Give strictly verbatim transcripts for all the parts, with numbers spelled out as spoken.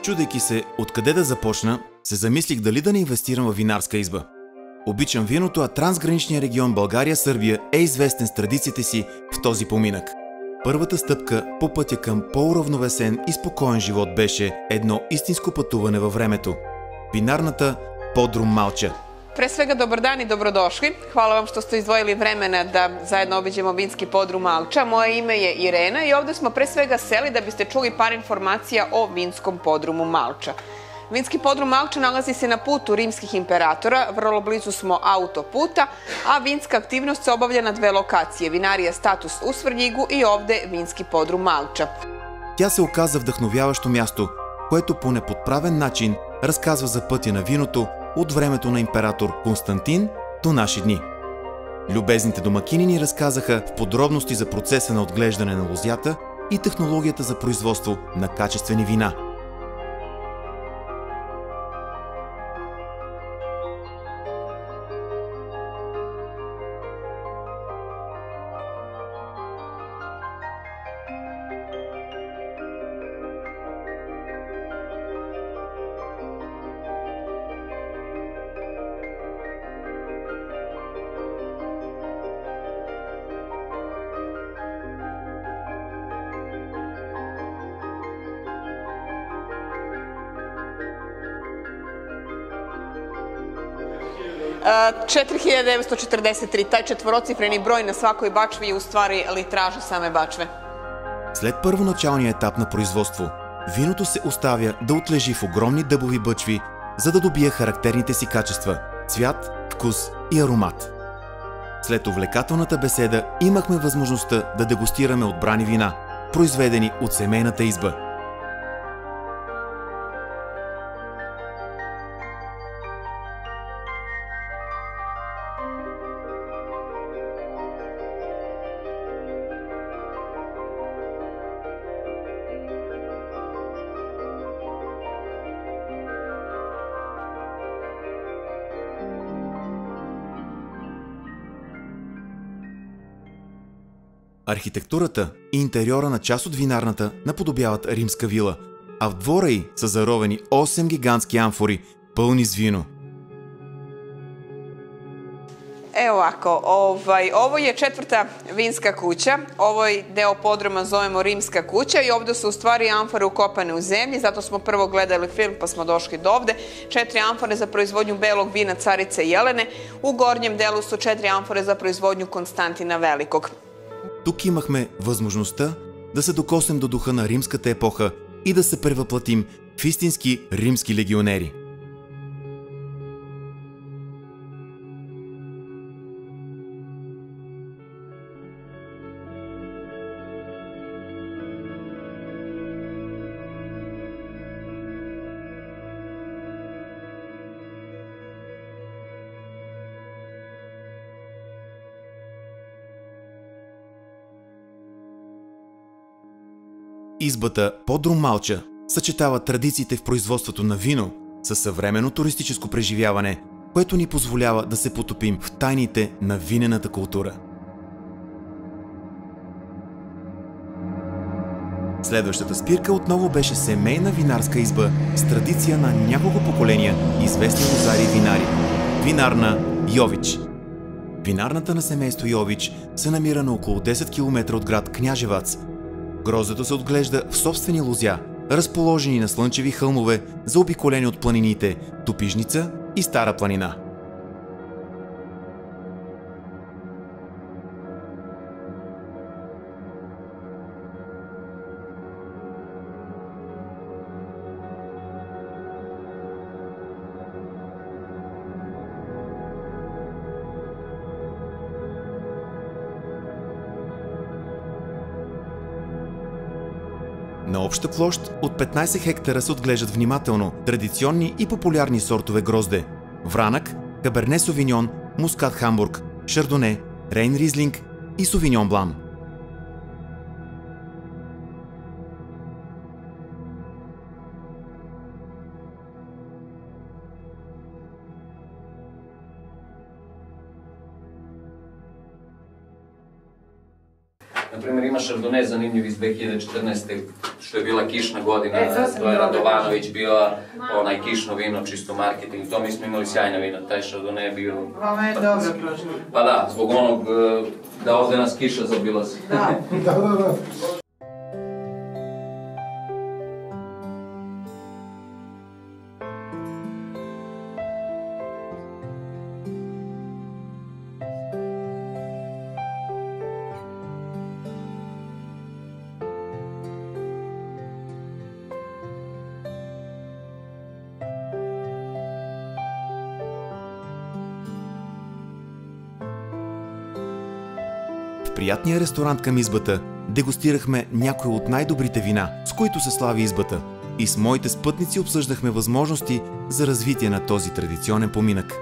Чудейки се откъде да започна, се замислих дали да не инвестирам в винарска изба. Обичам виното, а трансграничният регион България-Сърбия е известен с традициите си в този поминък. Първата стъпка по пътя към по-уравновесен и спокоен живот беше едно истинско пътуване във времето. Винарната Подрум Малча. Pre svega, dobar dan i dobrodošli. Hvala vam što ste izdvojili vremena da zajedno obiđemo vinski podrum Malča. Moje ime je Irena i ovde smo pre svega seli da biste čuli par informacija o vinskom podrumu Malča. Vinski podrum Malča nalazi se na putu rimskih imperatora, vrlo blizu smo autoputa, a vinska aktivnost se obavlja na dve lokacije, vinarija Status u Svrljigu и ovde vinski podrum Malča. Тя се оказа вдъхновяващо място, което по неподправен начин разказва за пътя на виното от времето на император Константин до наши дни. Любезните домакини ни разказаха в подробности за процеса на отглеждане на лозята и технологията за производство на качествени вина. četiri hiljade devetsto četrdeset tri. Taj четвороцифрени брой на svakoj bačvi je u stvari литража саме бачве. След първоначалния етап на производство, виното се оставя да отлежи в огромни дъбови бъчви, за да добие характерните си качества – цвят, вкус и аромат. След увлекателната беседа имахме възможността да дегустираме отбрани вина, произведени от семейната изба. Архитектурата и интериора на част от винарната наподобяват римска вила, а в двора й са заровени осем гигантски амфори, пълни с вино. Evo ovako, ovaj, ovo je četvrta vinska kuća, ovaj deo podruma zovemo rimska kuća i ovde su u stvari amfore ukopane u zemlji, zato smo prvo gledali film pa smo došli do ovde. Četiri amfore za proizvodnju belog vina carice Jelene, u gornjem delu su četiri amfore za proizvodnju Konstantina Velikog. Тук имахме възможността да се докоснем до духа на римската епоха и да се превъплатим в истински римски легионери. Избата Подрум Малча съчетава традициите в производството на вино със съвременно туристическо преживяване, което ни позволява да се потопим в тайните на винената култура. Следващата спирка отново беше семейна винарска изба с традиция на няколко поколения известни лозари и винари. Винарна Йович. Винарната на семейство Йович се намира на около десет километра от град Княжевац. Гроздето се отглежда в собствени лозя, разположени на слънчеви хълмове, заобиколени от планините Топижница и Стара планина. На обща площ от петнайсет хектара се отглеждат внимателно традиционни и популярни сортове грозде – Вранък, Каберне Совиньон, Мускат Хамбург, Шардоне, Рейн Ризлинг и Совиньон Блан. Naprimjer, ima Šardone zanimljiv iz dve hiljade četrnaeste. što je bila kišna godina, to je Radovanović bila onaj kišno vino, čisto marketing, to mi smo imali sjajna vina, taj Šardone je bio... Vama je dobro prošlo. Pa da, zbog onog da ovde nas kiša zaobilazi. Da, da, da. В приятния ресторант към избата дегустирахме някои от най-добрите вина, с които се слави избата, и с моите спътници обсъждахме възможности за развитие на този традиционен поминък.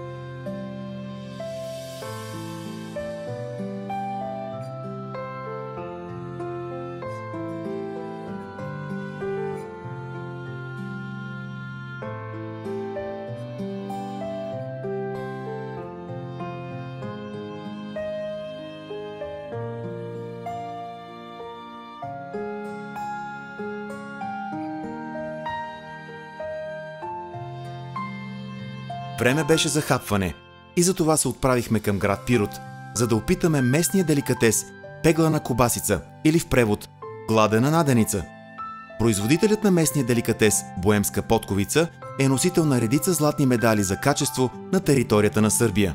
Време беше за хапване и затова се отправихме към град Пирот, за да опитаме местния деликатес пеглана кобасица или в превод гладена наденица. Производителят на местния деликатес боемска потковица е носител на редица златни медали за качество на територията на Сърбия.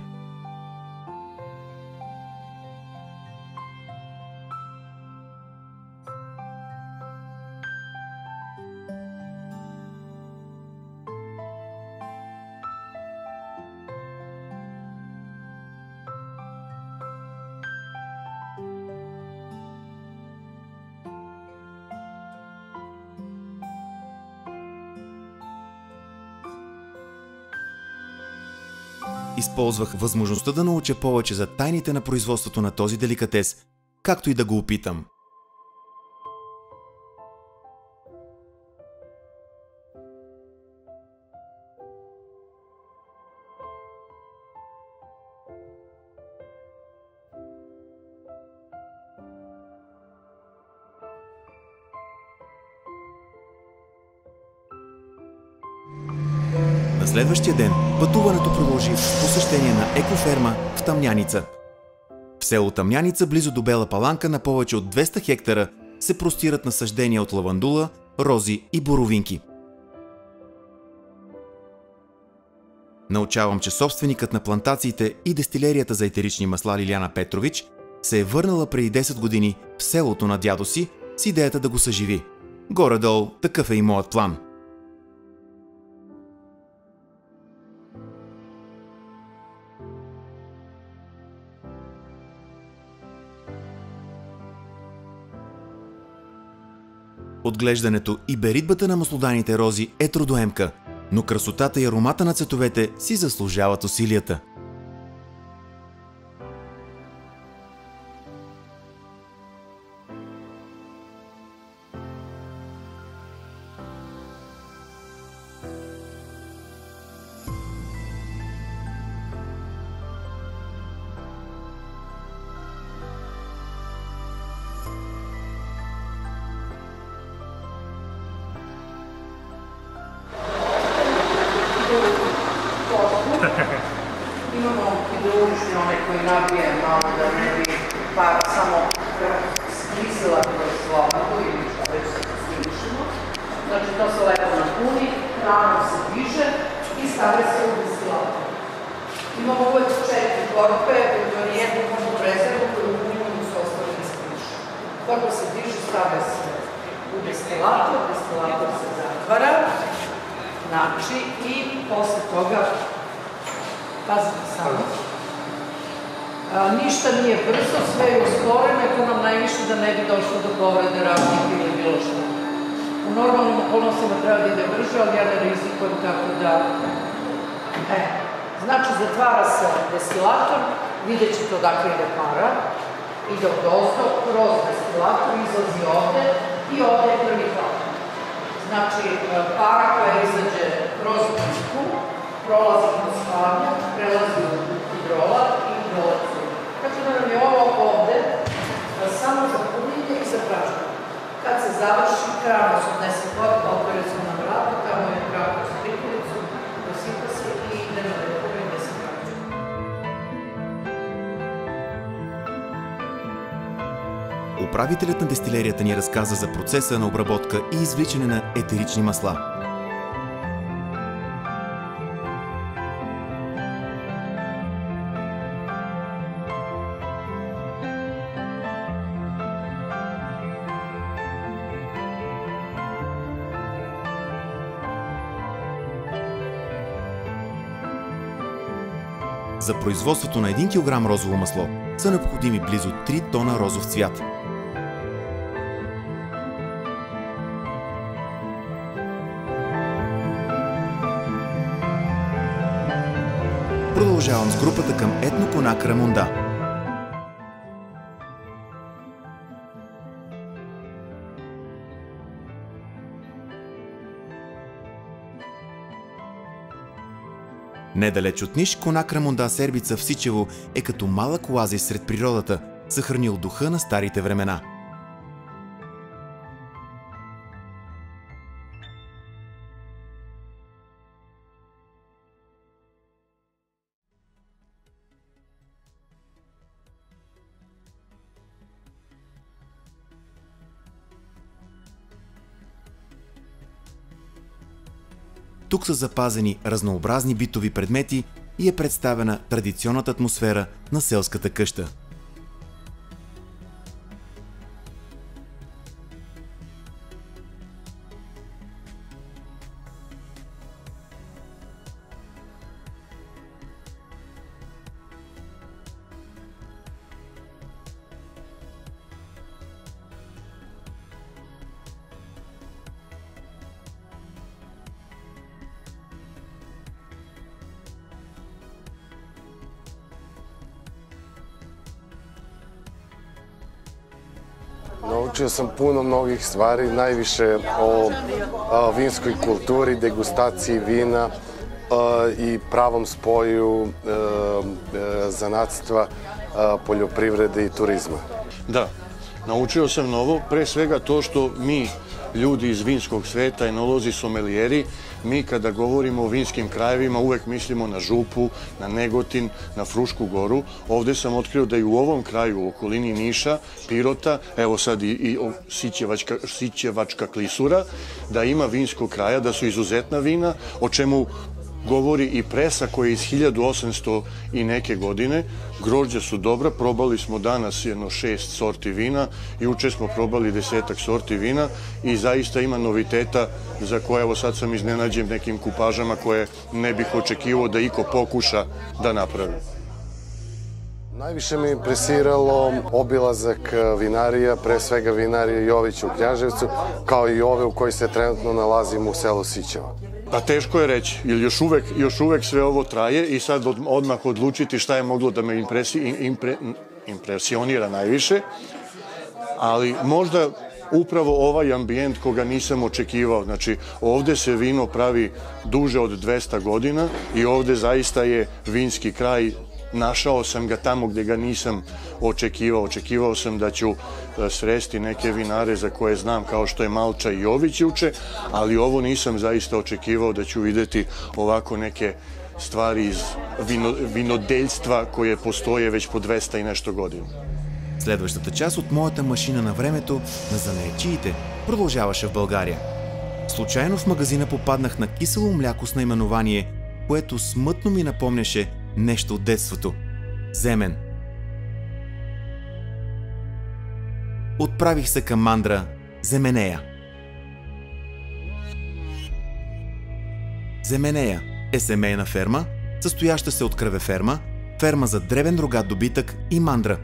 Използвах възможността да науча повече за тайните на производството на този деликатес, както и да го опитам. На следващия ден пътуването продължи с посещение на екоферма в Тъмняница. В село Тъмняница, близо до Бела Паланка, на повече от двеста хектара се простират насаждения от лавандула, рози и боровинки. Научавам, че собственикът на плантациите и дестилерията за етерични масла Лиляна Петрович се е върнала преди десет години в селото на дядо си с идеята да го съживи. Горе-долу такъв е и моят план. Отглеждането и беритбата на маслоданите рози е трудоемка, но красотата и аромата на цветовете си заслужават усилията. Imamo hidrolični onaj koji nabije malo da ne bi para samo sklisila kroz slobadu ili što već se sklišimo. Znači to se lepo napuni, hrana se diže i stavlja se u destilator. Imamo uvek četiri korpe, jednu možda rezervu koju upunimo se ostali da skliše. Korpa se diže, stavlja se u destilator, destilator se zatvara, znači i posle toga pazite samo. Ništa nije brzo, sve je usporeno, ako nam najviše da ne bi došlo do povrede radnika ili bilo što. U normalnim okolnostima treba da ide brže, ali ja ne rizikujem tako da... E, znači, zatvara se destilator, vidjet ćete odakle ide para, ide od ozdo, kroz destilator, izlazi ovde i ovde je prvi hladnik. Znači, para koja izađe kroz pisku, prolazi kroz hladnjak, prelazi u hidrolat i hidrolat. Tako da nam je ovo ovde samo za Kad se završi, krava se odnese kod, otvore se na vrata, tamo je krava s prikolicom, dosipa se i ide na repove gde se pravi. Управителят на дестилерията ни разказа за процеса на обработка и извличане на етерични масла. За производството на един килограм розово масло са необходими близо три тона розов цвят. Продължавам с групата към етноконак Рамунда. Недалеч от Ниш, конак Рамунда Сербица в Сичево е като малък оазис сред природата, съхранил духа на старите времена. Тук са запазени разнообразни битови предмети и е представена традиционната атмосфера на селската къща. Naučio sam puno mnogih stvari, najviše o a, vinskoj kulturi, degustaciji vina a, i pravom spoju a, a, zanatstva, a, poljoprivrede i turizma. Da, naučio sam novo, pre svega to što mi, ljudi iz vinskog sveta, enolozi, somelijeri, mi kada govorimo o vinskim krajevima uvek mislimo na Župu, na Negotin, na Frušku goru. Ovde sam otkrio da i u ovom kraju, u okolini Niša, Pirota, evo sad i, i Sićevačka, Sićevačka klisura, da ima vinskog kraja, da su izuzetna vina, o čemu govori i presa koja je iz hiljadu osamsto i neke godine. Grožđa su dobra, probali smo danas jedno šest sorti vina, juče smo probali desetak sorti vina i zaista ima noviteta za koje evo sad sam iznenađen nekim kupažama koje ne bih očekivao da iko pokuša da napravi. Najviše me impresiralo obilazak vinarija, pre svega vinarije Jović u Knjaževcu, kao i ove u kojoj se trenutno nalazimo u selu Sićevo. Pa teško je reći, jer još uvek, još uvek sve ovo traje i sad od, odmah odlučiti šta je moglo da me impresi, impre, impresionira najviše, ali možda upravo ovaj ambijent koga nisam očekivao. Znači, ovde se vino pravi duže od dvesta godina i ovde zaista je vinski kraj. Našao sam ga tamo gde ga nisam očekivao. Očekivao sam da ću sresti neke vinare za koje znam kao što je Malča i Jović juče, ali ovo nisam zaista očekivao da ću videti ovako neke stvari iz vino, vinodeljstva koje postoje već po двеста и нещо години. Следващата част от моята машина на времето на занаятчиите продължаваше в България. Случайно в магазина попаднах на кисело мляко с наименование, което смътно ми напомняше нещо от детството. Земен. Отправих се към мандра Земенея. Земенея е семейна ферма, състояща се от кръвеферма, ферма за дребен рогат добитък и мандра.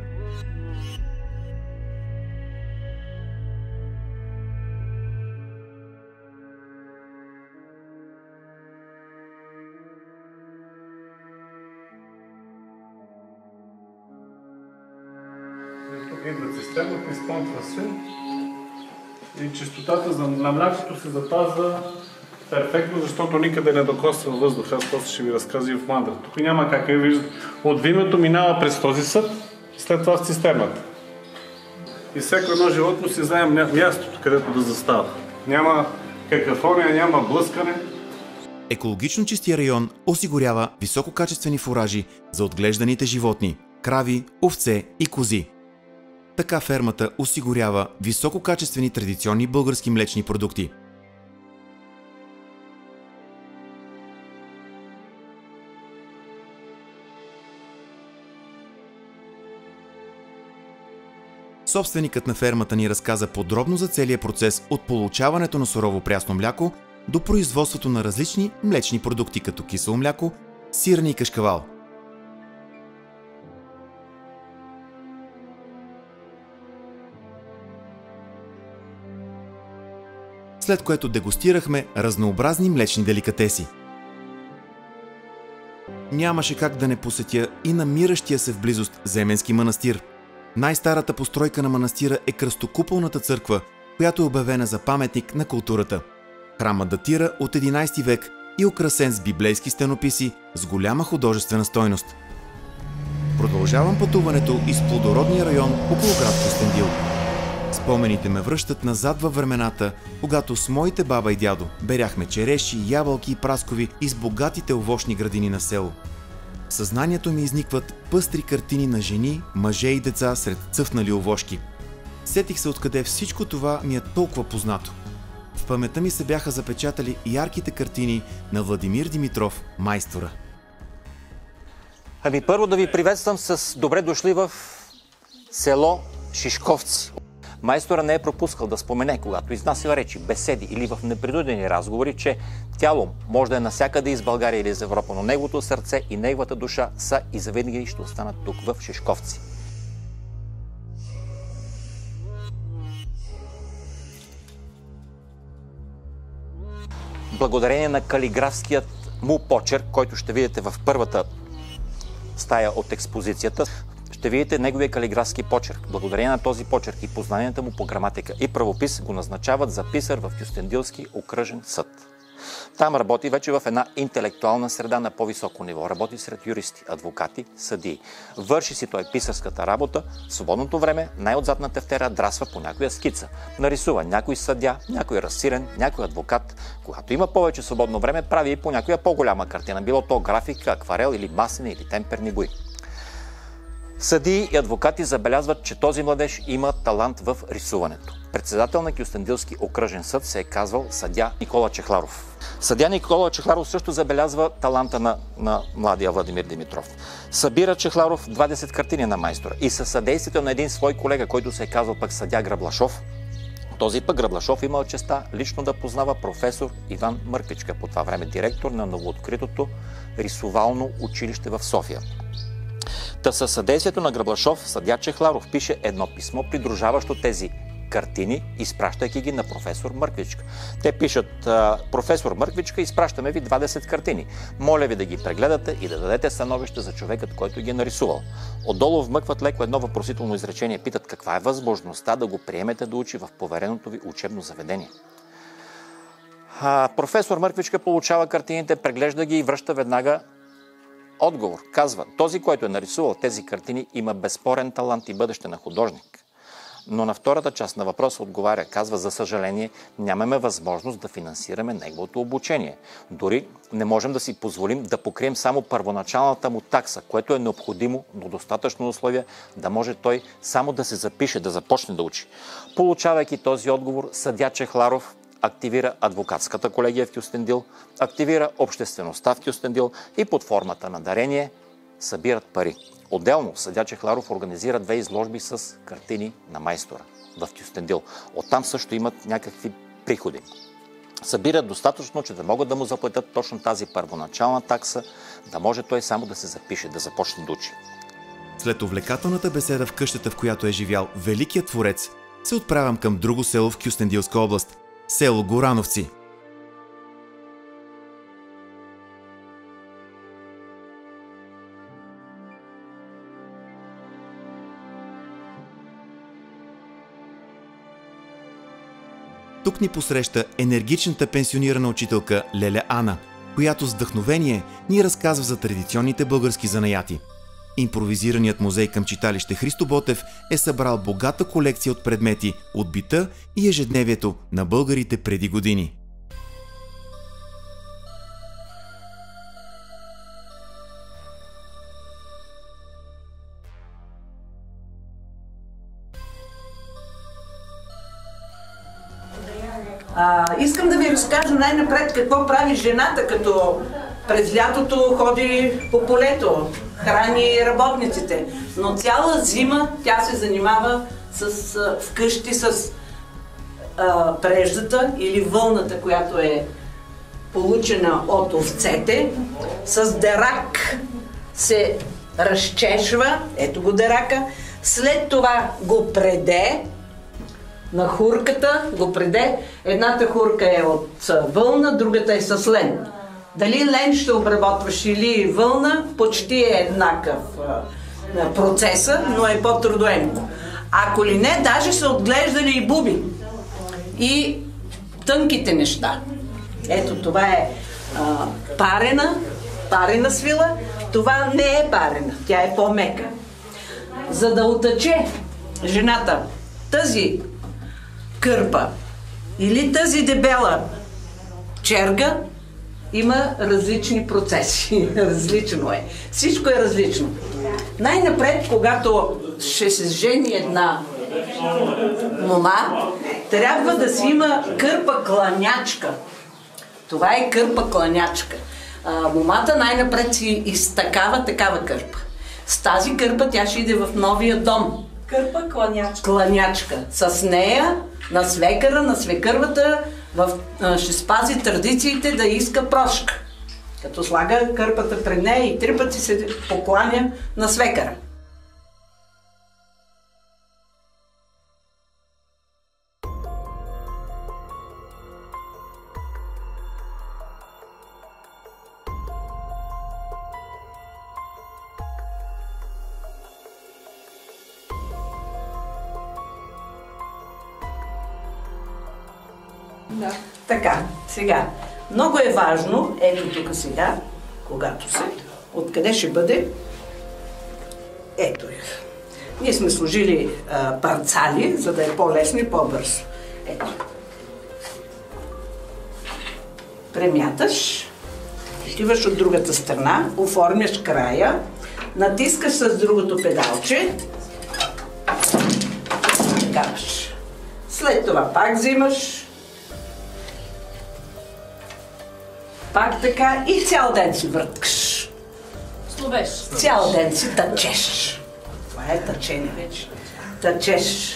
Идва цистерната, изпомпва се и чистотата на млякото се запазва перфектно, защото никъде не докосва въздух. Аз после ще ви разказа и в мандрата. Тук няма как ви виждате. От виното минава през този съд, след това в цистерната. и всяко едно животно си знае мястото, където да застава. Няма какафония, няма блъскане. Екологично чистия район осигурява висококачествени фуражи за отглежданите животни – крави, овце и кози. Така фермата осигурява висококачествени традиционни български млечни продукти. Собственикът на фермата ни разказа подробно за целия процес от получаването на сурово прясно мляко до производството на различни млечни продукти, като кисело мляко, сирене и кашкавал. След което дегустирахме разнообразни млечни деликатеси. Нямаше как да не посетя и намиращия се в близост Земенски манастир. Най-старата постройка на манастира е кръстокуполната църква, която е обявена за паметник на културата. Храмът датира от единайсети век и украсен с библейски стенописи с голяма художествена стойност. Продължавам пътуването из плодородния район около град Кюстендил. Спомените ме връщат назад във времената, когато с моите баба и дядо беряхме череши, ябълки и праскови из богатите овощни градини на село. В съзнанието ми изникват пъстри картини на жени, мъже и деца сред цъфнали овошки. Сетих се откъде всичко това ми е толкова познато. В паметта ми се бяха запечатали ярките картини на Владимир Димитров, майстора. Ами първо да ви приветствам с добре дошли в село Шишковци. Майстора не е пропускал да спомене, когато изнася речи, беседи или в непринудени разговори, че тяло може да е навсякъде из България или из Европа, но неговото сърце и неговата душа са и завинаги ще останат тук в Шишковци. Благодарение на калиграфският му почерк, който ще видите в първата стая от експозицията, ще видите неговия калиграфски почерк. Благодарение на този почерк и познанията му по граматика и правопис го назначават за писар в Кюстендилски окръжен съд. Там работи вече в една интелектуална среда на по-високо ниво. Работи сред юристи, адвокати, съдии. Върши си той писарската работа. В свободното време най-отзад на тефтера драсва по някоя скица. Нарисува някой съдия, някой разсилен, някой адвокат. Когато има повече свободно време, прави и по някоя по-голяма картина. Било то графика, акварел или масени или темперни бои. Съдии и адвокати забелязват, че този младеж има талант в рисуването. Председател на Кюстендилски окръжен съд се е казвал съдия Никола Чехларов. Съдия Никола Чехларов също забелязва таланта на, на младия Владимир Димитров. Събира Чехларов двадесет картини на майстора и със съдействието на един свой колега, който се е казвал пък съдия Граблашов, този пък Граблашов имал честа лично да познава професор Иван Мърквичка, по това време директор на новооткритото рисувално училище в София. Та със съдействието на Граблашов, съдия Чехларов пише едно писмо, придружаващо тези картини, изпращайки ги на професор Мърквичка. Те пишат: професор Мърквичка, изпращаме ви двадесет картини. Моля ви да ги прегледате и да дадете становище за човекът, който ги е нарисувал. Отдолу вмъкват леко едно въпросително изречение. Питат каква е възможността да го приемете да учи в повереното ви учебно заведение. А, професор Мърквичка получава картините, преглежда ги и връща веднага отговор. Казва: този, който е нарисувал тези картини, има безспорен талант и бъдеще на художник. Но на втората част на въпроса отговаря, казва: за съжаление, нямаме възможност да финансираме неговото обучение. Дори не можем да си позволим да покрием само първоначалната му такса, което е необходимо, но достатъчно условие да може той само да се запише, да започне да учи. Получавайки този отговор, съдия Чехларов активира адвокатската колегия в Кюстендил, активира обществеността в Кюстендил и под формата на дарение събират пари. Отделно съдия Чехларов организира две изложби с картини на майстора в Кюстендил. Оттам също имат някакви приходи. Събират достатъчно, че да могат да му заплатят точно тази първоначална такса, да може той само да се запише, да започне да учи. След увлекателната беседа в къщата, в която е живял великият творец, се отправям към друго село в Кюстендилска област – село Горановци. Тук ни посреща енергичната пенсионирана учителка Леля Ана, която с вдъхновение ни разказва за традиционните български занаяти. Импровизираният музей към читалище Христо Ботев е събрал богата колекция от предмети от бита и ежедневието на българите преди години. А, искам да ви разкажа най-напред какво прави жената, като през лятото ходи по полето, храни работниците. Но цяла зима тя се занимава с, а, вкъщи с а, преждата или вълната, която е получена от овцете. С дерак се разчешва, ето го дерака, след това го преде, на хурката го преде. Едната хурка е от вълна, другата е с лен. Дали лен ще обработваш или вълна, почти е еднакъв а, процеса, но е по-трудоемко. Ако ли не, даже са отглеждали и буби. И тънките неща. Ето това е а, парена, парена свила. Това не е парена, тя е по-мека. За да утъче жената тази кърпа или тази дебела черга, има различни процеси. Различно е. Всичко е различно. Най-напред, когато ще се жени една мома, трябва да си има кърпа кланячка. Това е кърпа кланячка. А, момата най-напред си изтакава такава кърпа. С тази кърпа тя ще иде в новия дом. Кърпа кланячка. Кланячка. С нея на свекъра, на свекървата в, а, ще спази традициите да иска прошка. Като слага кърпата пред нея и три пъти се покланя на свекъра. Да. Така, сега. Много е важно, ето тук сега, когато се, откъде ще бъде, ето е. Ние сме сложили а, парцали, за да е по-лесно и по-бързо. Ето. Премяташ, отиваш от другата страна, оформяш края, натискаш с другото педалче, такаваш. След това пак взимаш, пак така и цял ден си върткаш. Словеш. Цял ден си тъчеш. Това е тъчене вече. Тъчеш.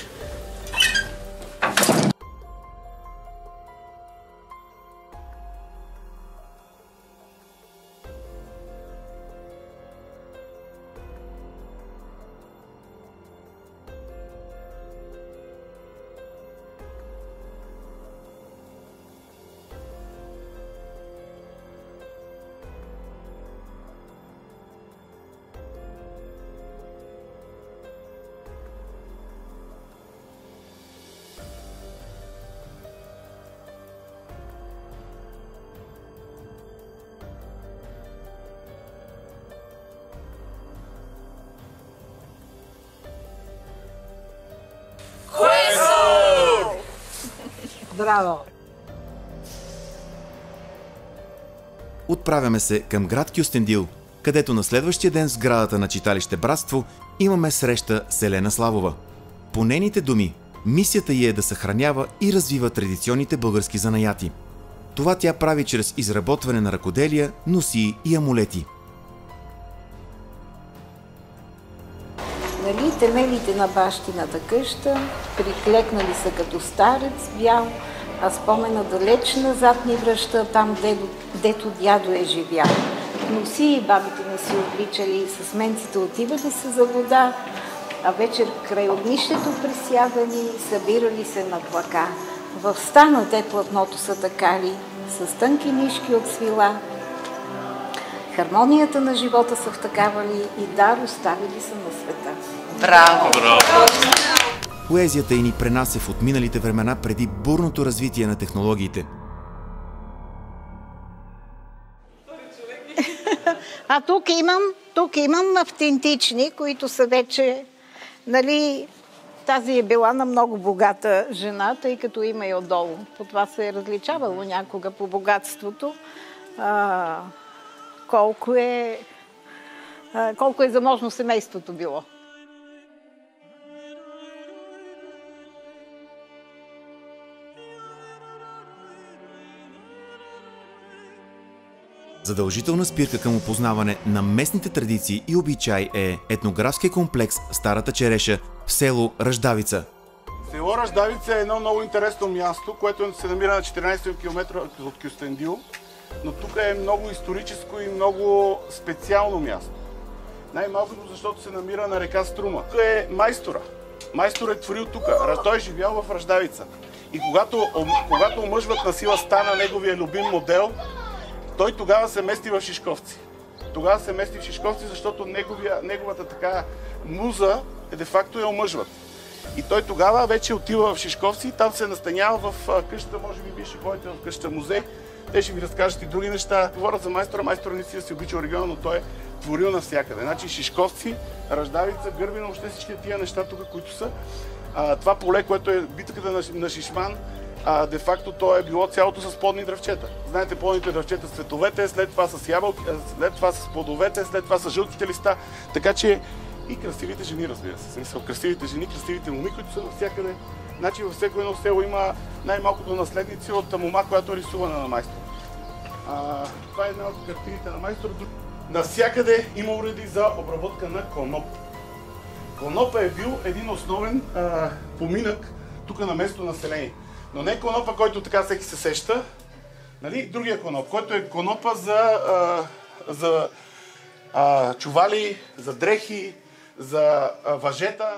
Браво! Отправяме се към град Кюстендил, където на следващия ден в сградата на читалище Братство имаме среща с Елена Славова. По нейните думи, мисията ѝ е да съхранява и развива традиционните български занаяти. Това тя прави чрез изработване на ръкоделия, носии и амулети. Нали, темелите на бащината къща, приклекнали са като старец бял, а спомена далеч назад ни връща там, дето, дето дядо е живял. Носи и бабите не си обличали, с менците отивали се за вода, а вечер край огнището присядали, събирали се на плака. В стана те платното са такали, с тънки нишки от свила. Хармонията на живота са втакавали и дар оставили са на света. Браво! Браво! Поезията ѝ ни пренася в отминалите времена преди бурното развитие на технологиите. А тук имам, тук имам автентични, които са вече, нали, тази е била на много богата жена, тъй като има и отдолу. По това се е различавало някога по богатството. А, колко е, а, колко е заможно семейството било. Задължителна спирка към опознаване на местните традиции и обичаи е етнографския комплекс Старата череша в село Ръждавица. Село Ръждавица е едно много интересно място, което се намира на четиринайсет километра от Кюстендил, но тук е много историческо и много специално място. Най-малкото, защото се намира на река Струма. Тук е майстора. Майстор е творил тук. Той е живял в Ръждавица. И когато, когато омъжват на сила стана неговия любим модел, той тогава се мести в Шишковци. Тогава се мести в Шишковци, защото неговия, неговата така муза е де-факто я омъжват. И той тогава вече отива в Шишковци и там се настанява в къщата, може би вие ще ходите в къщата музей. Те ще ви разкажат и други неща. Говорят за майстора, майстора не си да си обичал региона, но той е творил навсякъде. Значи Шишковци, Ръждавица, Гърбина, въобще всички тия неща тук, които са. А, това поле, което е битката на, на Шишман, а, де-факто то е било цялото с плодни дръвчета. Знаете, плодните дръвчета с цветовете, след това с ябълки, след това с плодовете, след това с жълтите листа. Така че и красивите жени, разбира се. Смисъл, красивите жени, красивите моми, които са навсякъде. Значи във всяко едно село има най-малкото наследници от мома, която е рисувана на майстор. А, това е една от картините на майстор. Навсякъде има уреди за обработка на коноп. Конопа е бил един основен а, поминък тук на местното население. Но не конопа, който така всеки се сеща, нали? Другия коноп, който е конопа за, а, за а, чували, за дрехи, за а, въжета.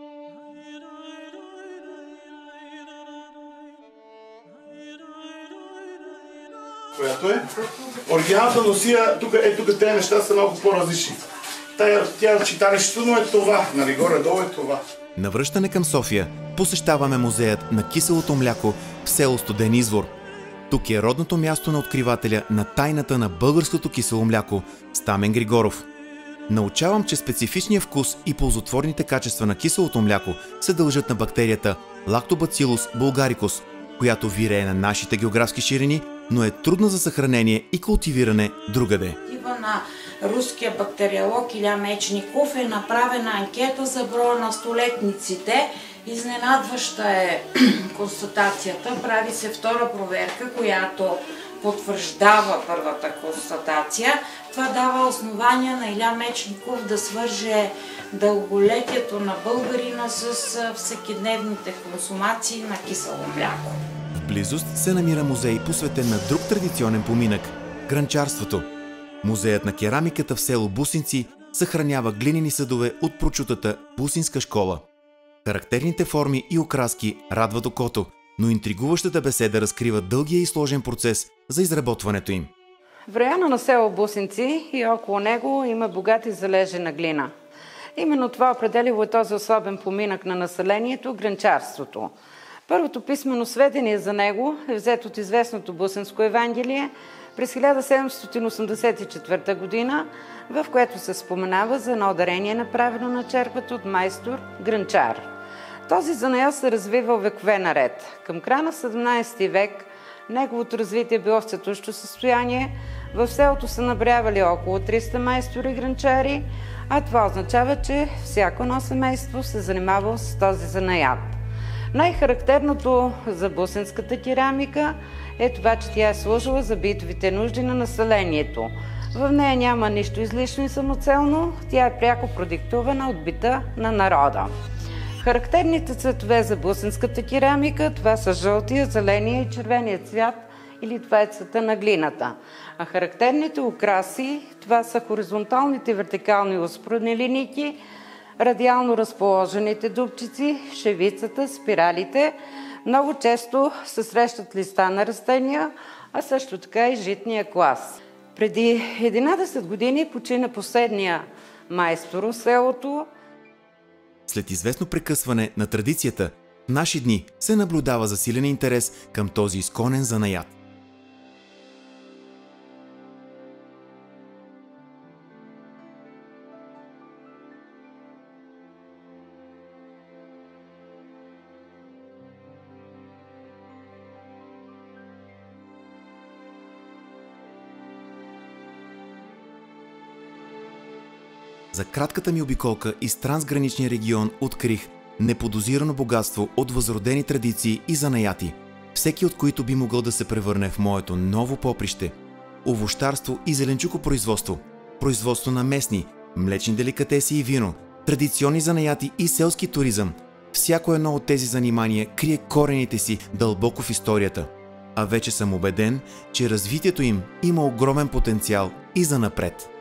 Която е? Оригиналната носия, тук е, тук тези неща са много по-различни. Тая, тя читалището, но е това, нали, горе-долу е това. На връщане към София посещаваме музеят на киселото мляко в село Студен извор. Тук е родното място на откривателя на тайната на българското кисело мляко Стамен Григоров. Научавам, че специфичният вкус и ползотворните качества на киселото мляко се дължат на бактерията Lactobacillus bulgaricus, която вирее на нашите географски ширини, но е трудна за съхранение и култивиране другаде. На руския бактериолог Иля Мечников е направена анкета за броя на столетниците. Изненадваща е констатацията. Прави се втора проверка, която потвърждава първата констатация. Това дава основания на Иля Мечников да свърже дълголетието на българина с всекидневните консумации на кисело мляко. В близост се намира музей, посветен на друг традиционен поминък – гранчарството. Музеят на керамиката в село Бусинци съхранява глинени съдове от прочутата Бусинска школа. Характерните форми и окраски радват окото, но интригуващата беседа разкрива дългия и сложен процес за изработването им. В района на село Бусинци и около него има богати залежи на глина. Именно това определило този особен поминък на населението – гранчарството. Първото писмено сведение за него е взето от известното Бусинско Евангелие през хиляда седемстотин осемдесет и четвърта година, в което се споменава за едно дарение, направено на черквата от майстор гранчар. Този занаят се развивал векове наред. Към края на седемнайсети век неговото развитие било в цветущо състояние. В селото са набрявали около триста майстори гранчари, а това означава, че всяко едно семейство се занимавало с този занаят. Най-характерното за бусинската керамика е това, че тя е служила за битовите нужди на населението. В нея няма нищо излишно и самоцелно, тя е пряко продиктувана от бита на народа. Характерните цветове за бусинската керамика това са жълтия, зеления и червения цвят, или това е цвета на глината. А характерните украси това са хоризонталните вертикални успорни линийки, радиално разположените дупчици, шевицата, спиралите. Много често се срещат листа на растения, а също така и житния клас. Преди единадесет години почина последния майстор в селото. След известно прекъсване на традицията, в наши дни се наблюдава засилен интерес към този изконен занаят. За кратката ми обиколка из трансграничния регион открих неподозирано богатство от възродени традиции и занаяти, всеки от които би могъл да се превърне в моето ново поприще. Овощарство и зеленчукопроизводство, производство на местни, млечни деликатеси и вино, традиционни занаяти и селски туризъм. Всяко едно от тези занимания крие корените си дълбоко в историята. А вече съм убеден, че развитието им има огромен потенциал и занапред.